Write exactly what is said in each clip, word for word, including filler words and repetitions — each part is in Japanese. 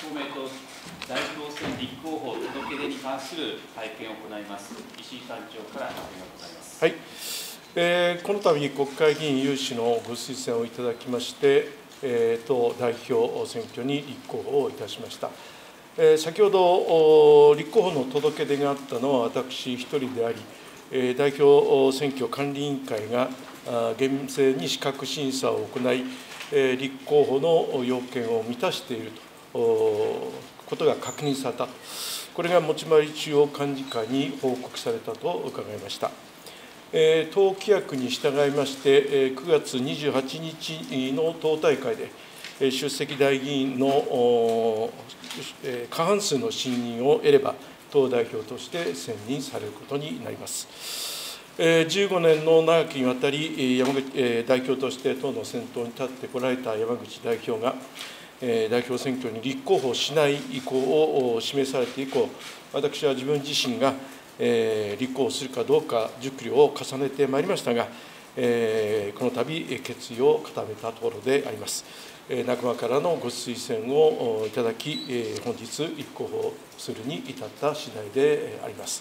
公明党代表選立候補届け出に関する会見を行います。石井幹事長から発言がございます。 はい、えー、この度、国会議員有志のご推薦をいただきまして、えー、党代表選挙に立候補をいたしました。えー、先ほど、立候補の届け出があったのは私一人であり、えー、代表選挙管理委員会が厳正に資格審査を行い、えー、立候補の要件を満たしているとことが確認された、これが持丸中央幹事会に報告されたと伺いました。えー、党規約に従いまして、えー、くがつにじゅうはちにちの党大会で、えー、出席代議員の、えー、過半数の信任を得れば、党代表として選任されることになります。じゅうごねんの長きにわたり、山口代表として党の先頭に立ってこられた山口代表が、代表選挙に立候補しない意向を示されて以降、私は自分自身が立候補するかどうか、熟慮を重ねてまいりましたが、この度、決意を固めたところであります。仲間からのご推薦をいただき、本日、立候補するに至った次第であります。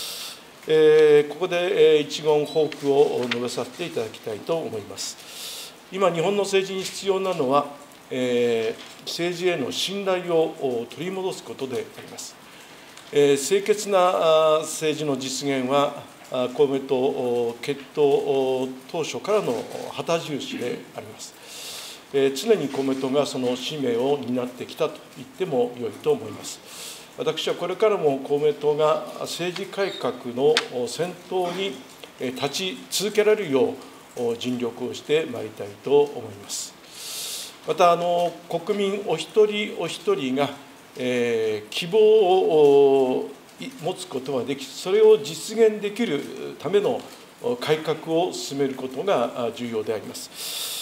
ここで一言抱負を述べさせていただきたいと思います。今、日本の政治に必要なのは、政治への信頼を取り戻すことであります。清潔な政治の実現は、公明党結党当初からの旗印であります。常に公明党がその使命を担ってきたと言ってもよいと思います。私はこれからも公明党が政治改革の先頭に立ち続けられるよう尽力をしてまいりたいと思います。また、あの国民お一人お一人が、えー、希望を持つことができ、それを実現できるための改革を進めることが重要であります。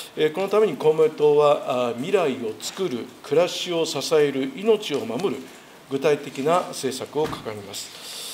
このために公明党は未来をつくる、暮らしを支える、命を守る具体的な政策を掲げます。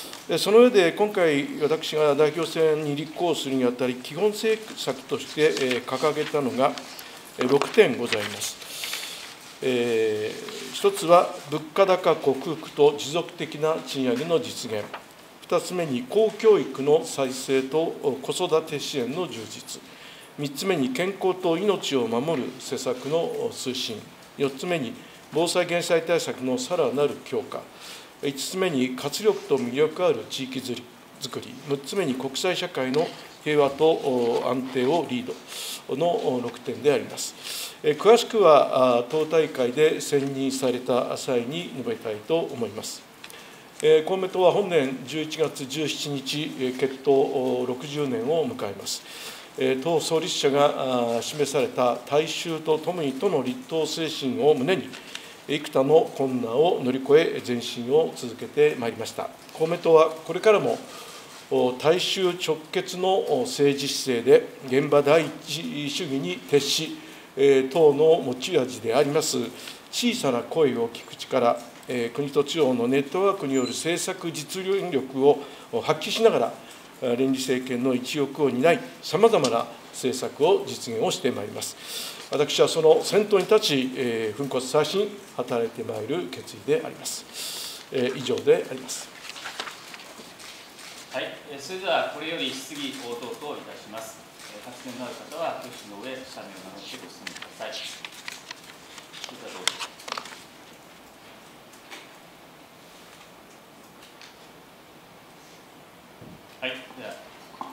その上で、今回、私が代表選に立候補するにあたり、基本政策として掲げたのがろくてんございます。えー、一つは、物価高克服と持続的な賃上げの実現。二つ目に、公教育の再生と子育て支援の充実。三つ目に、健康と命を守る施策の推進。四つ目に、防災・減災対策のさらなる強化。いつつめに活力と魅力ある地域づくり。むっつめに国際社会の平和と安定をリードのろくてんであります。詳しくは党大会で選任された際に述べたいと思います。公明党は本年じゅういちがつじゅうしちにち、結党ろくじゅうねんを迎えます。党創立者が示された大衆とともにとの立党精神を胸に、幾多の困難を乗り越え、前進を続けてまいりました。公明党はこれからも大衆直結の政治姿勢で、現場第一主義に徹し、党の持ち味であります小さな声を聞く力、国と地方のネットワークによる政策実現力を発揮しながら、連立政権の一翼を担い、さまざまな政策を実現をしてまいります。私はその先頭に立ち、えー、粉骨砕身、働いてまいる決意であります。えー、以上であります。 はい、それではこれより質疑応答といたします。発言のある方は、挙手の上、社名を名乗ってご質問ください。それではどうぞ。はい、では。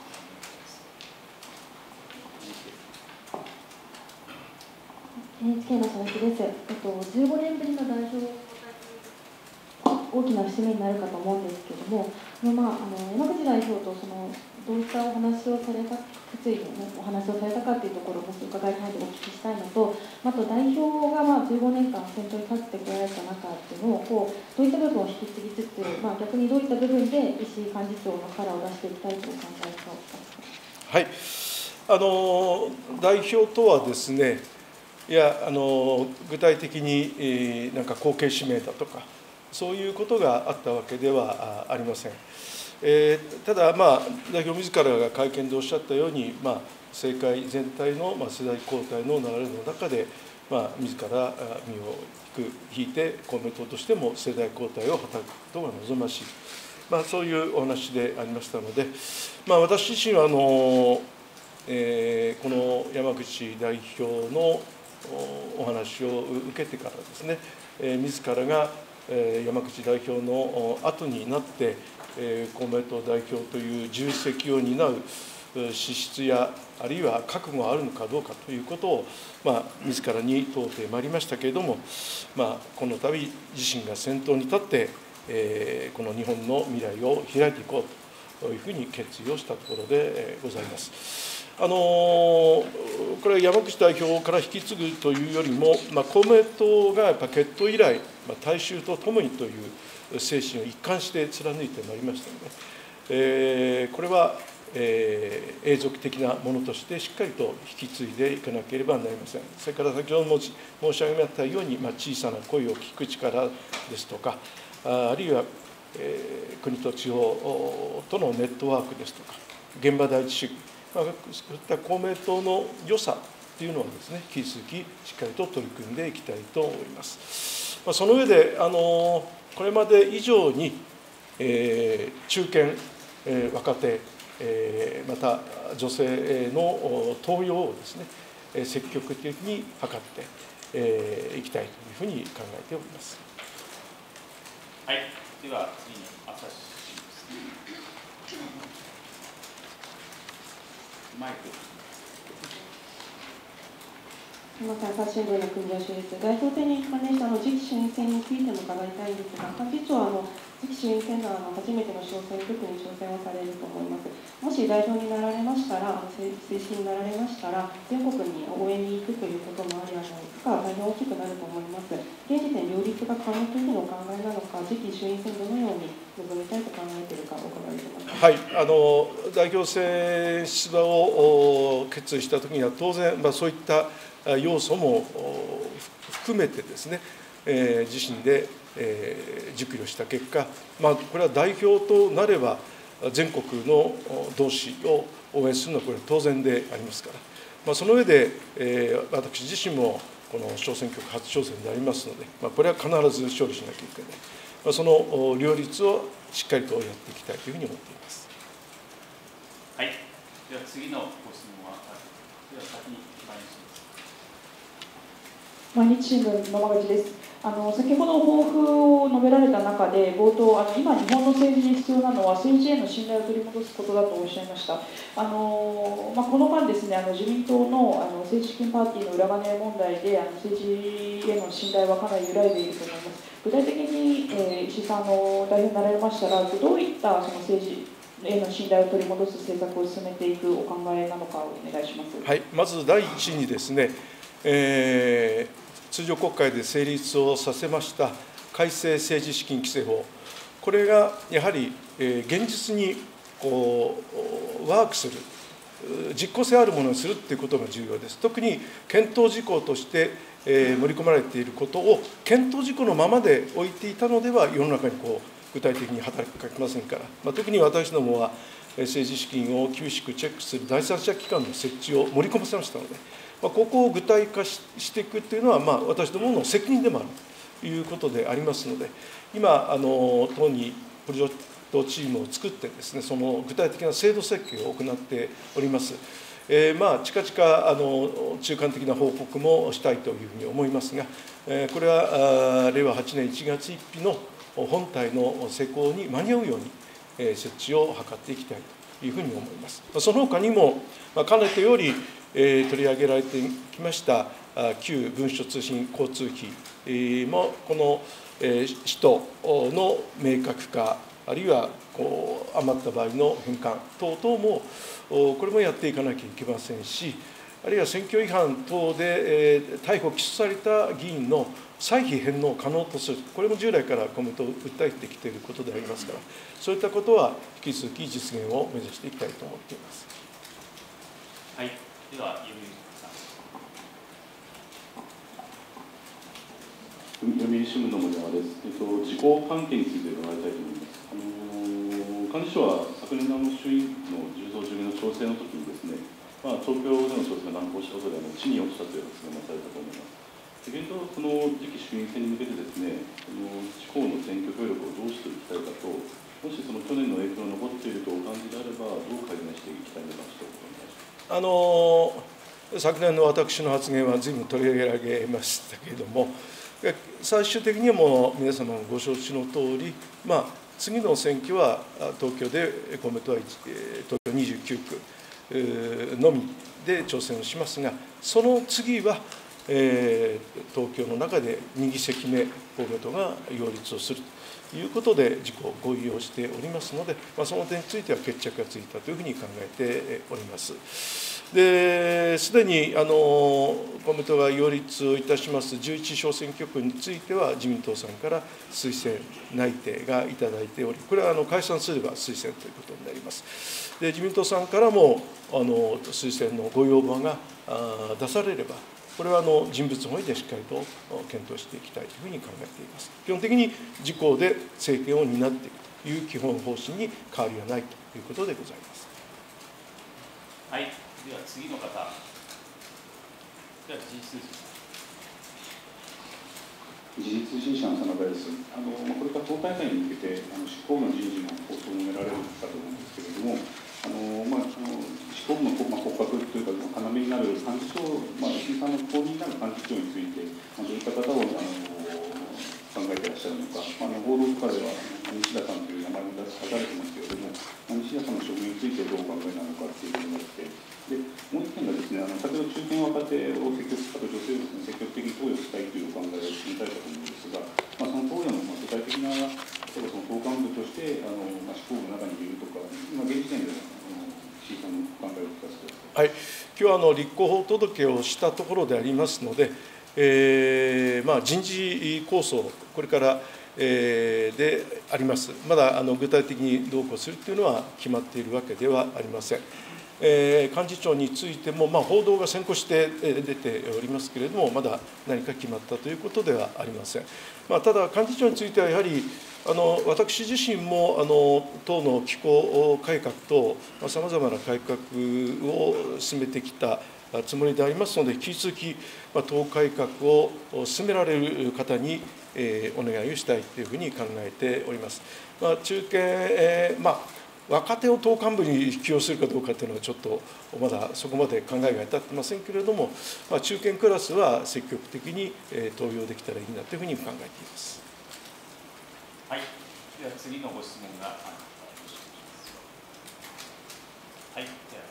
エヌエイチケー の佐々木です。えっと、じゅうごねんぶりの代表大きな節目になるかと思うんですけれども、あのまあ、あの山口代表とそのどういったお話をされた、決意のお話をされたかというところをもし伺いたいでお聞きしたいのと、あと代表がまあじゅうごねんかん先頭に立ってこられた中っていうのをこう、どういった部分を引き継ぎつつ、まあ、逆にどういった部分で石井幹事長の力を出していきたいとお考えかをお聞かせください。 はい、あの代表とはですね、いやあの具体的に、えー、なんか後継指名だとか、そういうことがあったわけではありません。えー、ただ、まあ、代表自らが会見でおっしゃったように、まあ、政界全体の、まあ、世代交代の流れの中で、 まあ、自ら身を引く引いて、公明党としても世代交代を働くことが望ましい、まあ、そういうお話でありましたので、まあ、私自身はあの、えー、この山口代表のお話を受けてからですね、えー、自らが山口代表の後になって、公明党代表という重責を担う資質や、あるいは覚悟があるのかどうかということを、まあ、自らに問うてまいりましたけれども、まあ、この度、自身が先頭に立って、えー、この日本の未来を開いていこうというふうに決意をしたところでございます。あのこれは山口代表から引き継ぐというよりも、まあ、公明党がやっぱ結党以来、まあ、大衆とともにという精神を一貫して貫いてまいりましたので、えー、これは、えー、永続的なものとしてしっかりと引き継いでいかなければなりません。それから先ほど申し上げましたように、まあ、小さな声を聞く力ですとか、あるいは、えー、国と地方とのネットワークですとか、現場第一主義、まあ、そういった公明党の良さというのはですね、引き続きしっかりと取り組んでいきたいと思います。まあ、その上で、あのこれまで以上に、えー、中堅、えー、若手、えー、また女性の登用をですね、積極的に図ってい、えー、きたいというふうに考えております。 はい、では次に朝日新聞です。マイク。 すみません、朝日新聞の国吉です。代表選に関連した次期衆院選についても伺いたいんですが、幹事長はあの次期衆院選のあの初めての小選挙区に挑戦をされると思います。もし代表になられましたら、正式になられましたら、全国に応援に行くということもあり、あの負荷は大変大きくなると思います。現時点、両立が可能というのをお考えなのか、次期衆院選、どのように臨みたいと考えているか、お伺いします。 はい、あの代表選出馬を決意したときには、当然、まあ、そういった要素も含めてですね、えー、自身で、えー、熟慮した結果、まあ、これは代表となれば、全国の同志を応援するのはこれは当然でありますから、まあ、その上で、えー、私自身もこの小選挙区初挑戦でありますので、まあ、これは必ず勝利しなきゃいけない、まあ、その両立をしっかりとやっていきたいというふうに思っています。 はい、では次のご質問は、では先に毎日新聞野間口です。あの先ほど抱負を述べられた中で冒頭あの今日本の政治に必要なのは政治への信頼を取り戻すことだとおっしゃいました。あの、まあ、この間ですね、あの自民党のあの政治資金パーティーの裏金問題であの政治への信頼はかなり揺らいでいると思います。具体的に、えー、石井さんの代表になられましたら、どういったその政治への信頼を取り戻す政策を進めていくお考えなのかをお願いします。 はい、まず第一にですね、えー通常国会で成立をさせました改正政治資金規正法、これがやはり現実にこうワークする、実効性あるものにするということが重要です。特に検討事項として盛り込まれていることを検討事項のままで置いていたのでは、世の中にこう具体的に働きかけませんから、まあ、特に私どもは政治資金を厳しくチェックする第三者機関の設置を盛り込ませましたので、ここを具体化していくというのは、まあ、私どもの責任でもあるということでありますので、今、あの党にプロジェクトチームを作ってですね、その具体的な制度設計を行っております。えー、まあ近々あの中間的な報告もしたいというふうに思いますが、えー、これは令和はちねんいちがつついたちの本体の施行に間に合うように、えー、設置を図っていきたいというふうに思います。その他にも、まあ、かねてより取り上げられてきました旧文書通信交通費も、この使途の明確化、あるいはこう余った場合の返還等々も、これもやっていかなきゃいけませんし、あるいは選挙違反等で逮捕・起訴された議員の歳費返納を可能とする、これも従来から公明党を訴えてきていることでありますから、そういったことは引き続き実現を目指していきたいと思っています。 はい、では読売読売新聞の森山です。えっと、自公関係について伺いたいと思います。あの幹事長は昨年のあの衆院のじゅうぞうじゅうめいの調整のときにですね、まあ、東京での調整が難航したことで、地に落ちたという発言もされたと思います。 現状、その次期衆院選に向けてですね、その地方の選挙協力をどうしていきたいかと、もしその去年の影響が残っているとお感じであれば、どう改善していきたいのか、一言お願いします。 あの昨年の私の発言は随分取り上げられましたけれども、最終的にはもう皆様ご承知の通り、まあ、次の選挙は東京で公明党は東京にじゅうきゅうくのみで挑戦をしますが、その次は、えー、東京の中でに議席目、公明党が擁立をするということで自己合意をしておりますので、まあ、その点については決着がついたというふうに考えております。で、すでにあの公明党が擁立をいたしますじゅういち小選挙区については、自民党さんから推薦内定がいただいており、これはあの解散すれば推薦ということになります。で、自民党さんからもあの推薦のご要望が出されれば、これはあの人物本位でしっかりと検討していきたいというふうに考えています。基本的に自公で政権を担っていくという基本方針に変わりはないということでございます。 はい、では次の方。では、事実事実通信社の真田です。あのこれから党大会に向けて、あの執行部の人事の構想を求められるかと思うんですけれども、あのまあ、あの執行部の、まあ、骨格というか、要になる幹事長、まあ、石井さんの後任になる幹事長について、まあ、どういった方をあの考えていらっしゃるのか、まあ、あの報道とかでは西田さんという名前も出されてますけれども、西田さんの処遇についてどうお考えなのかということがあって、でもう一点がですね、あの先ほど中堅若手を積極、あと女性をですね、積極的に投与したいというお考えを示されたと思うんですが、まあ、その投与の具体的な、例えばその党幹部としてあの、まあ、執行部の中にいるとか、今現時点での石井さんのお考えを聞かせてください。 はい、今日はあの立候補届をしたところでありますので、えーまあ、人事構想、これから、えー、であります、まだあの具体的にどうこうするというのは決まっているわけではありません。えー、幹事長についても、まあ、報道が先行して出ておりますけれども、まだ何か決まったということではありません。まあ、ただ、幹事長についてはやはり、あの私自身もあの党の機構改革とさまざ、まな改革を進めてきたつもりでありますので、引き続き、まあ、党改革を進められる方に、えー、お願いをしたいというふうに考えております。まあ、中堅、えーまあ若手を党幹部に起用するかどうかというのは、ちょっとまだそこまで考えが至ってませんけれども、まあ、中堅クラスは積極的に登用できたらいいなというふうに考えています。 はい、では次のご質問がある方、はい、では、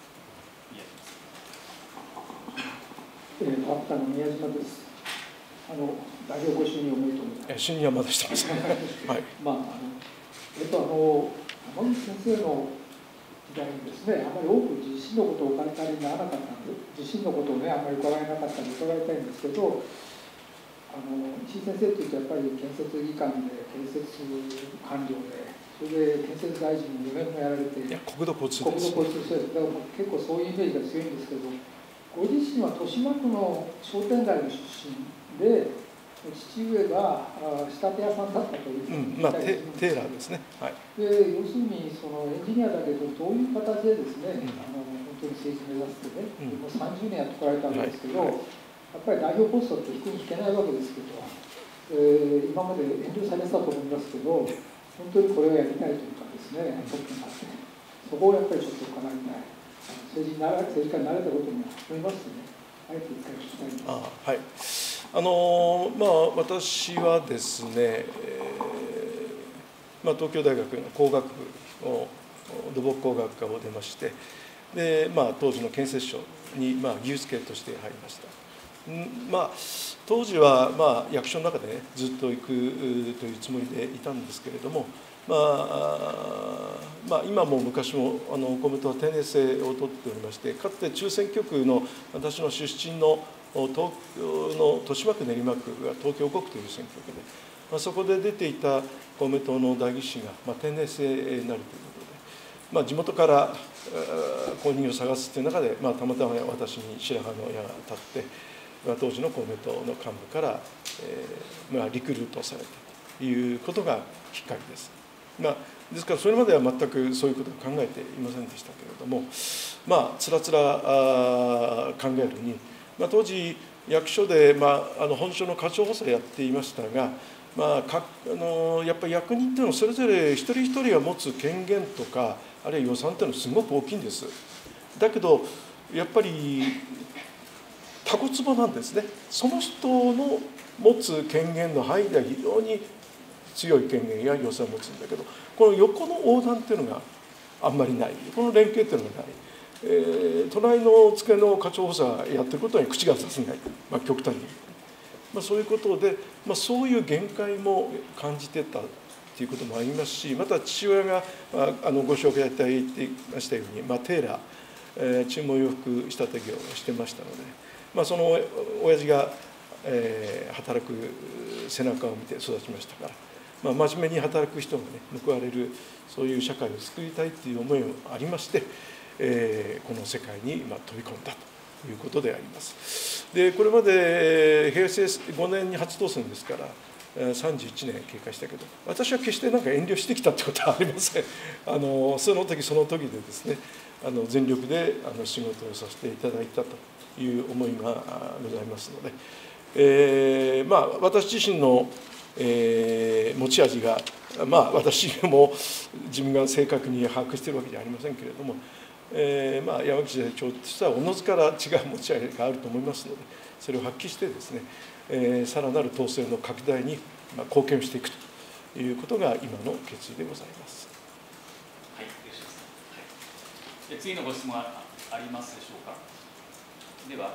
宮島さん。えー、アフターの宮島です。あの代表ご就任おめでとうございます。 就任はまだしてません。はい。 まああのえっとあの山口先生の時代にですね、あまり多く自身のことをお金借りにならなかったので、自身のことをねあまり伺えなかったので伺いたいんですけど、あの石井先生というとやっぱり建設技官で建設官僚で、それで建設大臣のよねんもやられて、 いや国土交通国です。 土交通省です。だから結構そういうイメージが強いんですけど、ご自身は豊島区の商店街の出身で、父上が仕立て屋さんだったというふうに聞いたりするんです、うんまあ、テーラーですね、はい、で要するにそのエンジニアだけどどういう形でですね、うん、あの本当に政治目指してね、うん、もうさんじゅうねんやってこられたわけですけど、はい、やっぱり代表ポストって引くに引けないわけですけど、えー、今まで遠慮されてたと思いますけど、本当にこれをやりたいというかですね、トップになって、そこをやっぱりちょっと伺いたい、政治になら政治家になれたことも含めますね、あえて一回聞きたいです。 あはい、あのまあ、私はですね、えーまあ、東京大学の工学部の土木工学科を出まして、でまあ、当時の建設省に、まあ、技術系として入りました。まあ、当時は、まあ、役所の中で、ね、ずっと行くというつもりでいたんですけれども、まあまあ、今も昔もあの公明党は定年制を取っておりまして、かつて中選挙区の私の出身の東京の豊島区練馬区が東京ごくという選挙区で、まあ、そこで出ていた公明党の代議士が、まあ、定年制になるということで、まあ、地元から後任を探すという中で、まあ、たまたま私に白羽の矢が立って、まあ、当時の公明党の幹部から、えーまあ、リクルートされたということがきっかけです。まあ、ですから、それまでは全くそういうことを考えていませんでしたけれども、まあ、つらつら考えるに、まあ、当時、 役所で、まあ、あの本省の課長補佐をやっていましたが、まあ、かあのやっぱり役人というのはそれぞれ一人一人が持つ権限とかあるいは予算というのはすごく大きいんです。だけどやっぱりタコツボなんですね。その人の持つ権限の範囲では非常に強い権限や予算を持つんだけど、この横の横断っていうのがあんまりない、この連携っていうのがない、えー、隣の机の課長補佐がやってることに口がさせない、まあ、極端に、まあ、そういうことで、まあ、そういう限界も感じてたということもありますし、また父親が、まあ、あのご紹介いただいていましたように、まあ、テーラー、えー、注文洋服仕立て業をしてましたので、まあ、その親父が、えー、働く背中を見て育ちましたから、まあ、真面目に働く人がね報われるそういう社会を作りたいという思いもありまして、えー、この世界に今飛び込んだということであります。でこれまで平成ごねんに初当選ですからさんじゅういちねん経過したけど、私は決してなんか遠慮してきたってことはありません。あのその時その時でですね、あの全力であの仕事をさせていただいたという思いがございますので、えー、まあ私自身の、えー、持ち味が、まあ私も自分が正確に把握しているわけじゃありませんけれども、えー、まあ山口代表としてはおのずから違う持ち味があると思いますので、それを発揮してですね、えー、さらなる統制の拡大に貢献していくということが今の決意でございます。 はい、よろしいですか。はい、次のご質問はありますでしょうか。では、はい、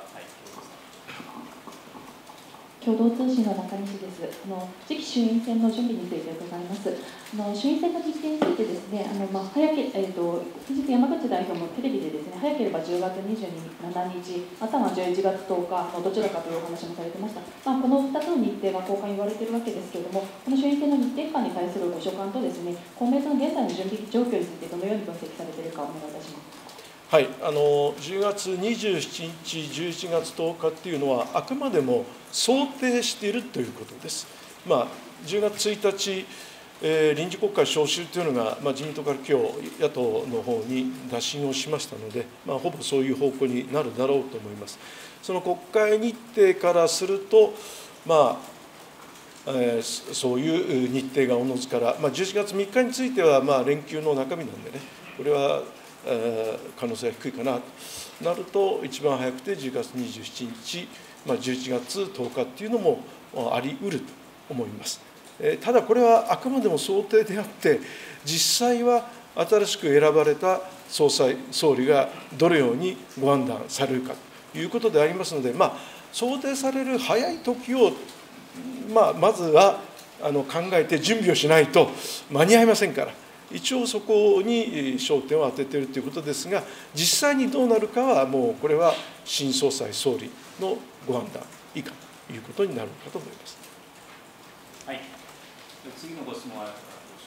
共同通信の中西です。あの次期衆院選の準備について伺います。あの衆院選の日程についてですね、あのまあ早けえっ、ー、と先日山口代表もテレビでですね、早ければじゅうがつにじゅうしちにち、またはじゅういちがつとおかのどちらかというお話もされてました。まあ、このふたつの日程が公開言われているわけですけれども、この衆院選の日程感に対するご所感とですね、公明党の現在の準備状況についてどのように分析されているかお願いいたします。 はい、あのじゅうがつにじゅうしちにち、じゅういちがつとおかっていうのは、あくまでも想定しているということです。まあ、じゅうがつついたち、えー、臨時国会召集というのが、まあ、自民党から今日、野党の方に打診をしましたので、まあ、ほぼそういう方向になるだろうと思います。その国会日程からすると、まあえー、そういう日程がおのずから、まあ、じゅういちがつみっかについては、まあ、連休の中身なんでね、これは可能性が低いかなとなると、一番早くてじゅうがつにじゅうしちにち、まあ、じゅういちがつとおかっていうのもありうると思います。ただこれはあくまでも想定であって、実際は新しく選ばれた総裁、総理がどのようにご判断されるかということでありますので、まあ、想定される早い時を、まあ、まずはあの考えて準備をしないと間に合いませんから。一応そこに焦点を当てているということですが、実際にどうなるかはもうこれは新総裁総理のご判断以下ということになるかと思います。 はい。次のご質問はよろし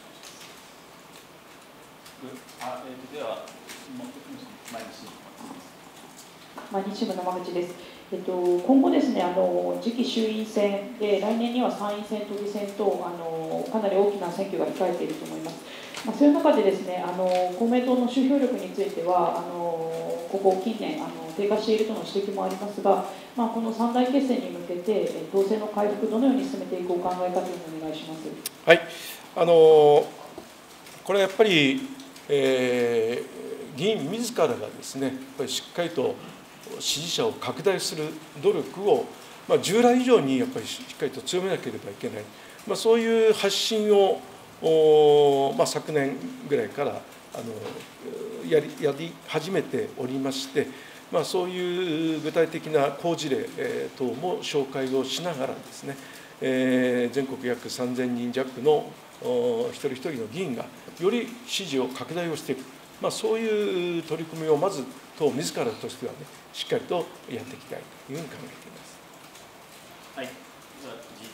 くお願いします。あ、えー、では毎日毎日新聞の山口です。えっと、今後ですね、あの次期衆院選で、来年には参院選、都議選とあのかなり大きな選挙が控えていると思います。まあ、そういう中でですね、あの公明党の集票力については、あのここ近年あの低下しているとの指摘もありますが、まあ、この三大決戦に向けて、党勢の回復、どのように進めていくお考えかというのをお願いします。 はい、あのこれはやっぱり、えー、議員自らがですね、やっぱりしっかりと支持者を拡大する努力を、まあ、従来以上にやっぱりしっかりと強めなければいけない、まあ、そういう発信をお、まあ、昨年ぐらいからあの やり、やり始めておりまして、まあ、そういう具体的な好事例等も紹介をしながらですね、えー、全国約さんぜんにん弱の一人一人の議員がより支持を拡大をしていく、まあ、そういう取り組みをまず党自らとしてはね、しっかりとやっていきたいというふうに考えています。 はい。では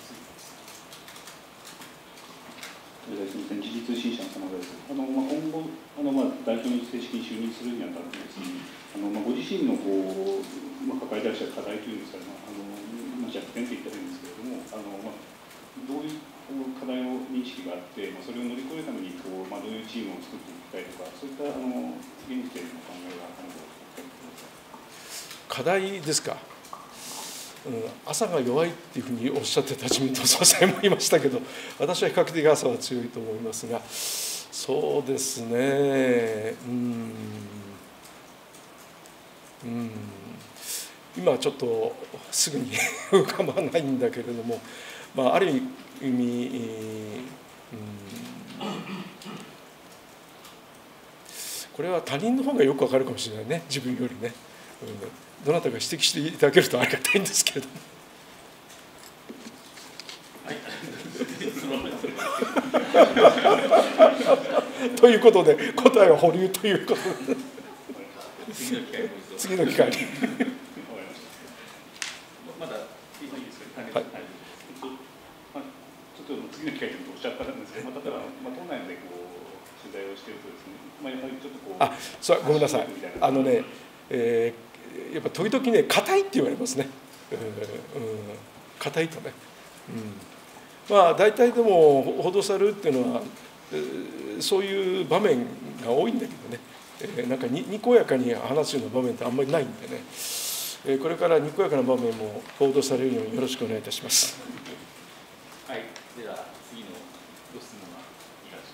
すみません、時事通信社の様です。あの、まあ、今後あの、まあ、代表に正式に就任するにあたってですね、あのまあ、ご自身のこう、まあ、抱えていらっしゃる課題というんですかね、まああのまあ、弱点と言ったらいいんですけれども、あの、まあ、どういう課題の認識があって、まあ、それを乗り越えるためにこう、まあ、どういうチームを作っていきたいとか、そういったあの現時点の考えがあるのか。 課題ですか。 朝が弱いっていうふうにおっしゃってた自民党総裁もいましたけど、私は比較的朝は強いと思いますが、そうですね、うん、うん、今ちょっとすぐに浮かばないんだけれども、まあ、ある意味、うん、これは他人の方がよくわかるかもしれないね、自分よりね。うん、どなたか指摘していただけるとありがたいんですけれども。ということで、答えは保留ということで、次の機会に。 まだいいですか、はい、ちょっと次の機会におっしゃったんですけど、まあ、例えば、まあ、党内でこう取材をしているとですね、まあ、やはりちょっとこう、 あ、そう、ごめんなさい、あのね、えー、やっぱ時々ね、硬いって言われますね、硬、うんうん、いとね。うん、まあ大体でも報道されるっていうのはそういう場面が多いんだけどね、えー、なんかににこやかに話すような場面ってあんまりないんでね、えー、これからにこやかな場面も報道されるようによろしくお願いいたします。 はい、では次のご質問はいか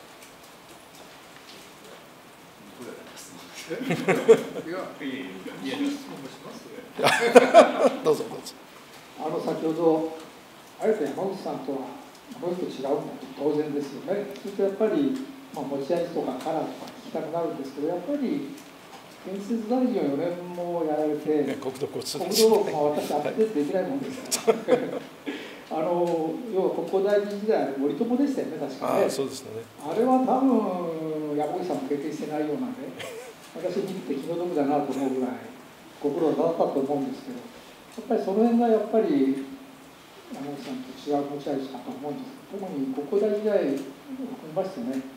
がでしょうか。 いや、いや、質問します。どうぞどうぞ。 あの先ほどあえて山口さんとはこの人違うんだと当然ですよね。そしてやっぱり、まあ、持ち味とかカラーとか聞きたくなるんですけど、やっぱり建設大臣をよねんもやられて、 国土交通国土、まあ、私アップデートできないもんですからあの要は国交大臣時代森友でしたよね、確かね。 あ、そうですね。 あれは多分山口さんも経験してないようなんで、私見て気の毒だなと思うぐらいご苦労だったと思うんですけど、やっぱりその辺がやっぱり山口さんと違う持ち味かと思うんです。特に国交大時代を含みますとね、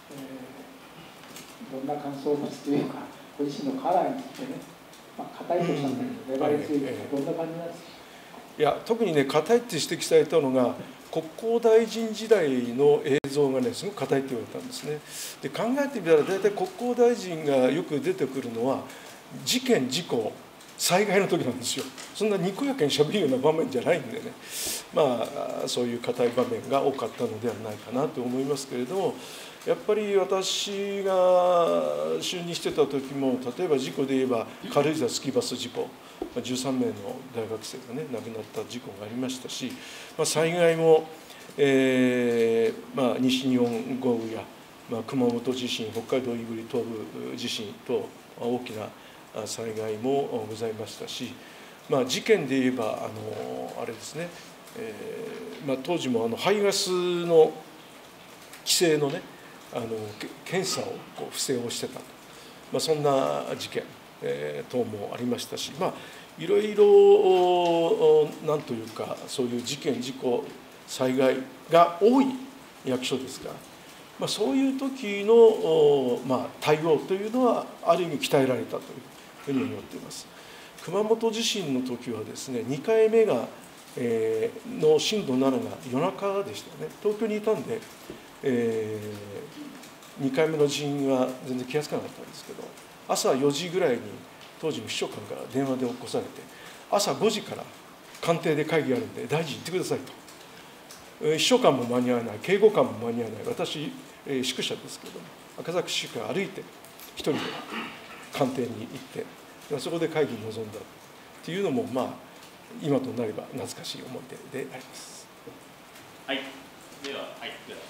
えー、どんな感想を持つというか、ご自身のカラーについてね、まあ、硬いとおっしゃったけど、粘り強いとか、どんな感じなんですか。 いや、特にね、硬いって指摘されたのが、国交大臣時代の映像がね、すごく硬いって言われたんですね。で、考えてみたら、大体国交大臣がよく出てくるのは、事件、事故、災害の時なんですよ。そんなにこやかにしゃべるような場面じゃないんでね、まあ、そういう硬い場面が多かったのではないかなと思いますけれども、やっぱり私が就任してた時も、例えば事故で言えば、軽井沢スキーバス事故、じゅうさんめいの大学生がね、亡くなった事故がありましたし、まあ、災害も、えーまあ、西日本豪雨や、まあ、熊本地震、北海道胆振東部地震と大きな災害もございましたし、まあ、事件で言えば、あのあれですね、えーまあ、当時もあの排ガスの規制のね、あの検査をこう不正をしてたと、まあ、そんな事件、えー、等もありましたし、まあ、いろいろなんというか、そういう事件、事故、災害が多い役所ですから、まあ、そういう時の、まあ、対応というのは、ある意味鍛えられたというふうに思っています。熊本地震の時はですね、にかいめが、えー、の震度ななが夜中でしたね。東京にいたんで、えー、にかいめの地震は全然気がつかなかったんですけど、朝よじぐらいに当時の秘書官から電話で起こされて、朝ごじから官邸で会議あるんで大臣行ってくださいと。秘書官も間に合わない、警護官も間に合わない、私、宿舎ですけども、赤坂宿舎歩いて一人で官邸に行って、そこで会議に臨んだっていうのも、まあ、今となれば懐かしい思い出であります。 はい、では、はい、では。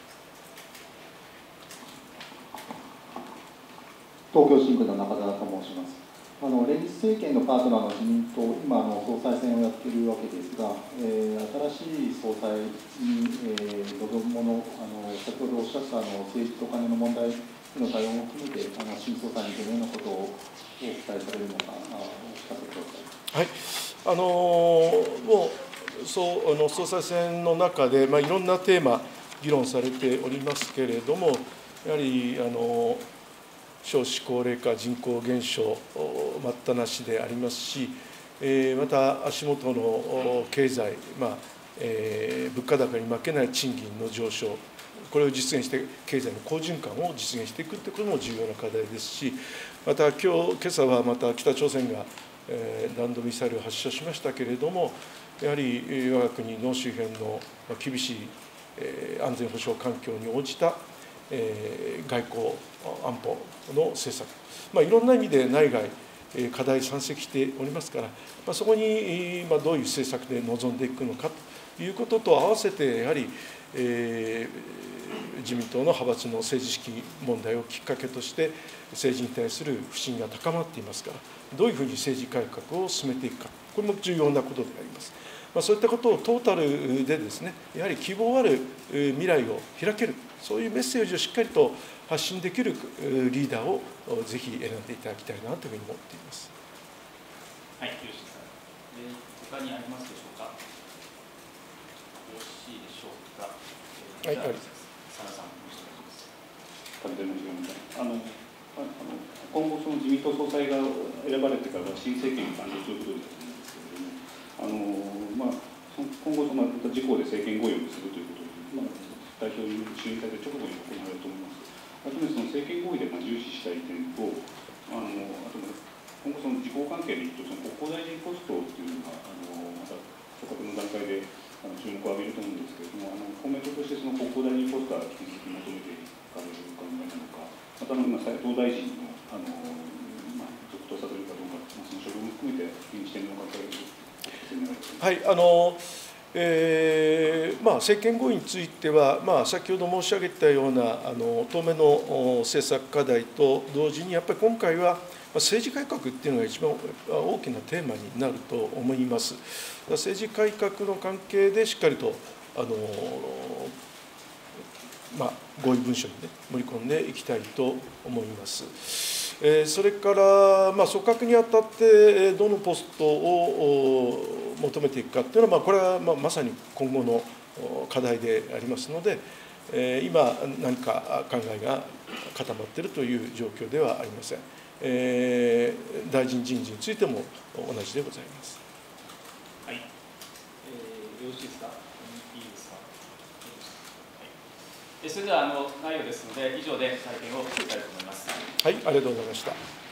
東京新聞の中澤と申します。あの連立政権のパートナーの自民党、今あの、総裁選をやっているわけですが、えー、新しい総裁に、えー、臨むもの、あの先ほどおっしゃったあの政治と金の問題の対応も含めて、あの新総裁にどのようなことを期待されるのか、あお聞かせください。 はい、あのもうそうあの総裁選の中で、まあ、いろんなテーマ、議論されておりますけれども、やはりあの少子高齢化、人口減少、待ったなしでありますし、また足元の経済、まあえー、物価高に負けない賃金の上昇、これを実現して、経済の好循環を実現していくということも重要な課題ですし、また今日今朝はまた北朝鮮が弾道ミサイルを発射しましたけれども、やはり我が国の周辺の厳しい安全保障環境に応じた外交安保の政策、まあ、いろんな意味で内外課題山積しておりますから、まあ、そこにどういう政策で臨んでいくのかということと合わせて、やはり、えー、自民党の派閥の政治資金問題をきっかけとして、政治に対する不信が高まっていますから、どういうふうに政治改革を進めていくか、これも重要なことであります。まあ、そういったことをトータルでですね、やはり希望ある未来を開ける、そういうメッセージをしっかりと発信できるリーダーをぜひ選んでいただきたいなというふうに思っています。 はい、よろしいですか。えー、他にありますでしょうか。よろしいでしょうか。 はい、ありがとうございます。 佐野さん、お願いします。 食べてもらいました。あのあの今後、その自民党総裁が選ばれてから新政権が誕生することだと思うんですけれども、あのまあ、今後、また自公で政権合意をするということで、まあ、代表に就任されて直後に行われると思います。あとでその政権合意でまあ重視したい点と、あのあと今後、その自公関係でいくと、その国交大臣ポストっていうのが、あのまた組閣の段階であの注目を浴びると思うんですけれども、あの公明党としてその国交大臣ポストは引き続き求めていかれるお考えなのか、また今、斉藤大臣のあの、まあ、続投されるかどうか、まあ、その処分も含めて気にしているのかというはい、あのえーまあ、政権合意については、まあ、先ほど申し上げたようなあの当面の政策課題と同時に、やっぱり今回は政治改革っていうのが一番大きなテーマになると思います。政治改革の関係でしっかりとあの、まあ、合意文書に、ね、盛り込んでいきたいと思います。えー、それから、まあ、組閣にあたってどのポストを求めていくかというのは、まあ、これはまあまさに今後の課題でありますので、えー、今何か考えが固まっているという状況ではありません。えー、大臣人事についても同じでございます。 はい、えー、よろしいですか。いいですか。はい、それではあの内容ですので、以上で会見を終えたいと思います。 はい、ありがとうございました。